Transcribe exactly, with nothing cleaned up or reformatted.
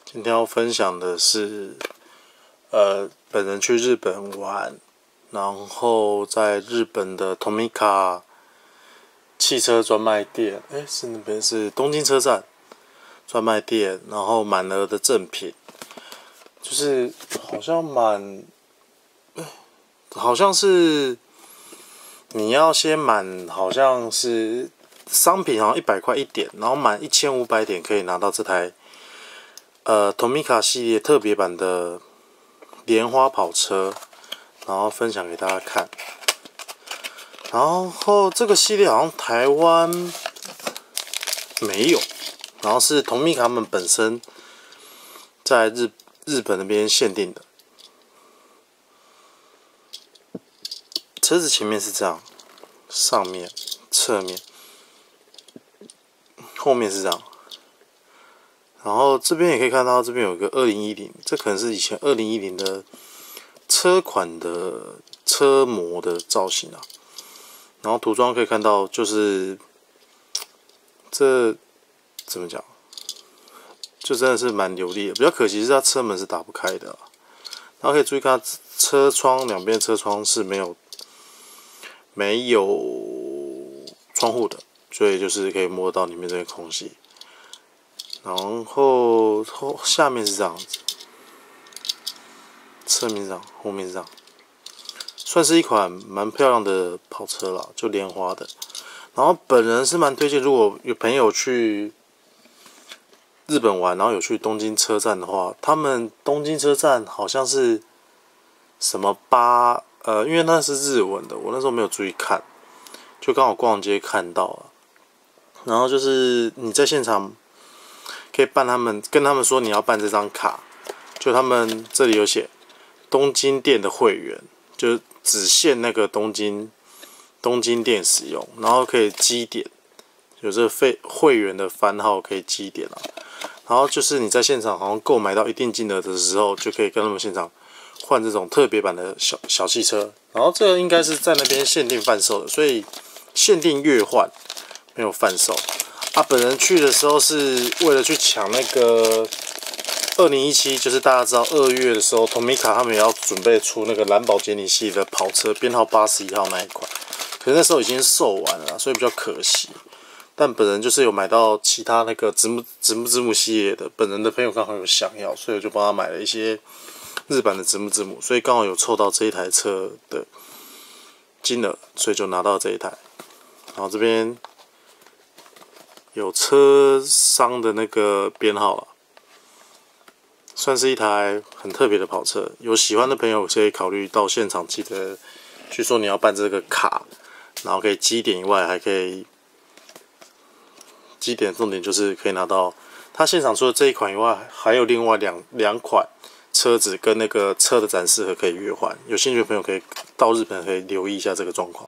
今天要分享的是，呃，本人去日本玩，然后在日本的 Tomica 汽车专卖店，哎，是那边是东京车站专卖店，然后满额的赠品，就是好像满，好像是你要先满，好像是商品好像一百块一点，然后满一千五百点可以拿到这台。呃 ，Tomica 系列特别版的莲花跑车，然后分享给大家看。然后这个系列好像台湾没有，然后是 Tomica 他们本身在日日本那边限定的。车子前面是这样，上面、侧面，后面是这样。然后这边也可以看到，这边有个二零一零，这可能是以前二零一零的车款的车模的造型啊。然后涂装可以看到，就是这怎么讲，就真的是蛮流利的。比较可惜是它车门是打不开的、啊，然后可以注意看车窗两边车窗是没有没有窗户的，所以就是可以摸到里面这个空隙。然后后下面是这样子，侧面是这样，后面是这样，算是一款蛮漂亮的跑车啦，就莲花的。然后本人是蛮推荐，如果有朋友去日本玩，然后有去东京车站的话，他们东京车站好像是什么八呃，因为那是日文的，我那时候没有注意看，就刚好逛街看到了。然后就是你在现场。可以办他们跟他们说你要办这张卡，就他们这里有写东京店的会员，就只限那个东京东京店使用，然后可以积点，有这个费会员的番号可以积点啊。然后就是你在现场好像购买到一定金额的时候，就可以跟他们现场换这种特别版的小小汽车。然后这个应该是在那边限定贩售的，所以限定月换，没有贩售。啊，本人去的时候是为了去抢那个二零一七，就是大家知道二月的时候 ，Tomica 他们也要准备出那个兰博基尼系的跑车，编号八十一号那一款，可是那时候已经售完了，所以比较可惜。但本人就是有买到其他那个直木直木直木系列的，本人的朋友刚好有想要，所以我就帮他买了一些日版的直木直木，所以刚好有凑到这一台车的金额，所以就拿到这一台。然后这边。有车商的那个编号了，算是一台很特别的跑车。有喜欢的朋友可以考虑到现场，记得据说你要办这个卡，然后可以积点以外，还可以积点，重点就是可以拿到它现场除了这一款以外，还有另外两两款车子跟那个车的展示盒可以约换。有兴趣的朋友可以到日本可以留意一下这个状况。